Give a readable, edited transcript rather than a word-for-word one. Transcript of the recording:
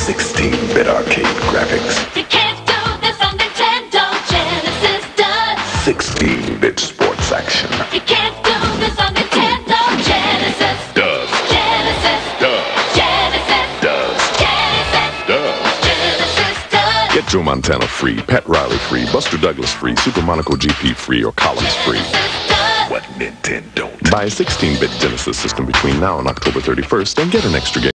16-bit arcade graphics. You can't do this on Nintendo. Genesis does. 16-bit sports action. You can't do this on Nintendo. Genesis Does. Genesis Does. Genesis Does. Genesis Does. Genesis does. Get Joe Montana free, Pat Riley free, Buster Douglas free, Super Monaco GP free, or Collins free. Genesis does. What Nintendo? Buy a 16-bit Genesis system between now and October 31st and get an extra game.